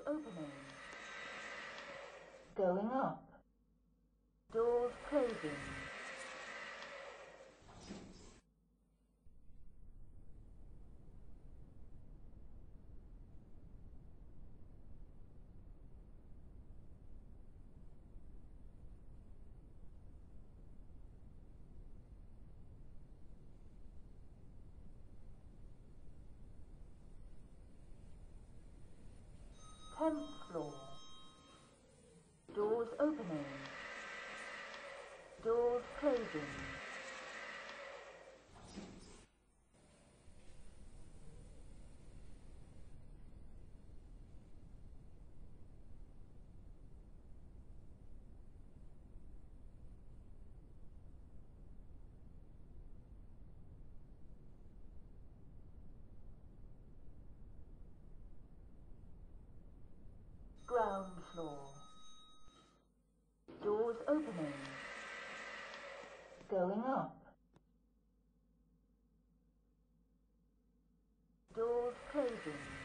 opening. Going up. Doors closing. Tenth floor. Doors opening. Doors closing. Ground floor. Doors opening. Going up. Doors closing.